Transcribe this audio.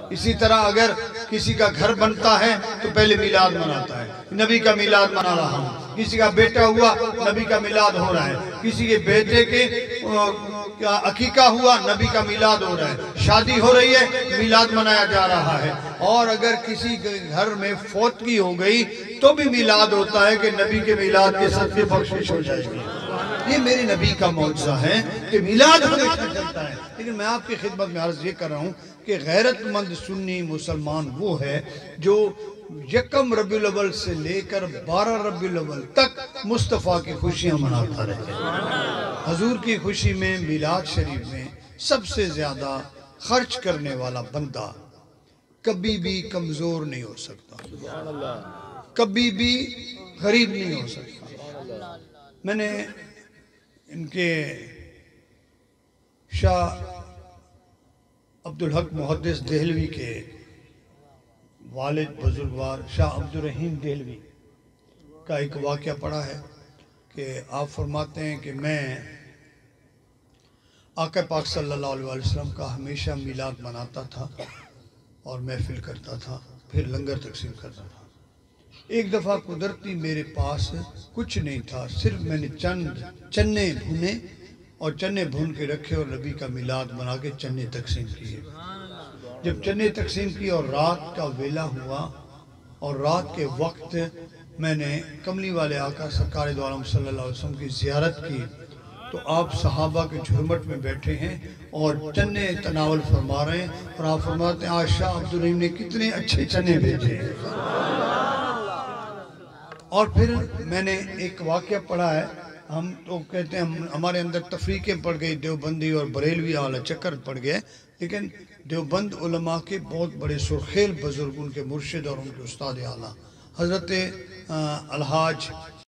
اسی طرح اگر کسی کا گھر بنتا ہے تو پہلے میلاد مناتا ہے، نبی کا میلاد منا رہا ہوں۔ کسی کا بیٹا ہوا، نبی کا میلاد ہو رہا ہے۔ کسی کے بیٹے کے عقیقہ ہوا، نبی کا میلاد ہو رہا ہے۔ شادی ہو رہی ہے، میلاد منایا جا رہا ہے۔ اور اگر کسی کے گھر میں فوتگی ہو گئی تو بھی میلاد ہوتا ہے کہ نبی کے میلاد کے صدقے بخشش ہو جائے گی۔ یہ میرے نبی کا معجزہ ہے کہ میلاد ہمیشہ چلتا ہے۔ لیکن میں آپ کی خدمت میں عرض یہ کر رہا ہوں کہ غیرت مند سنی مسلمان وہ ہے جو یکم ربیع الاول سے لے کر 12 ربیع الاول تک مصطفیٰ کی خوشیاں مناتا رہے۔ حضور کی خوشی میں، میلاد شریف میں سب سے زیادہ خرچ کرنے والا بندہ کبھی بھی کمزور نہیں ہو سکتا، کبھی بھی غریب نہیں ہو سکتا۔ میں نے ان کے شاہ عبدالحق محدث دہلوی کے والد بزرگوار شاہ عبدالرحیم دہلوی کا ایک واقعہ پڑھا ہے کہ آپ فرماتے ہیں کہ میں آقا پاک صلی اللہ علیہ وسلم کا ہمیشہ میلاد مناتا تھا اور محفل کرتا تھا، پھر لنگر تقسیم کرتا تھا۔ ایک دفعہ قدرتی میرے پاس کچھ نہیں تھا، صرف میں نے چنے بھونے اور چنے بھون کے رکھے اور نبی کا میلاد بنا کے چنے تقسیم کیے۔ جب چنے تقسیم کی اور رات کا ویلا ہوا اور رات کے وقت میں نے کملی والے آقا سرکار دو عالم صلی اللہ علیہ وسلم کی زیارت کی تو آپ صحابہ کے جھرمٹ میں بیٹھے ہیں اور چنے تناول فرما رہے ہیں اور آپ فرماتے ہیں آج شاہ عبدالرحیم نے کتنے اچھے چنے بھیجے ہیں۔ اور پھر میں نے ایک واقعہ پڑھا ہے، ہم تو کہتے ہیں ہمارے اندر تفریقیں پڑ گئی، دیوبندی اور بریلوی اعلیٰ چکر پڑ گئے، لیکن دیوبند علماء کے بہت بڑے سرخیل بزرگ، ان کے مرشد اور ان کے استاد اعلیٰ حضرت الحاج